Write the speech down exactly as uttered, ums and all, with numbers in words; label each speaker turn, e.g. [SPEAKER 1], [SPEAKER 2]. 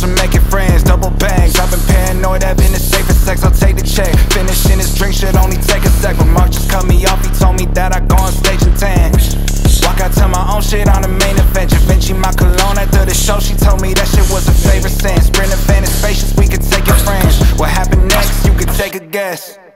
[SPEAKER 1] from making friends, double bangs. I've been paranoid, having the safest sex, I'll take the check. Finishing this drink should only take a sec. When Mark just cut me off, he told me that I go on stage and tan. Walk out to my own shit on the main event. Da Vinci my cologne after the show, she told me that shit was her favorite scent. Sprint event is spacious, we could take it friends. What happened next, you could take a guess.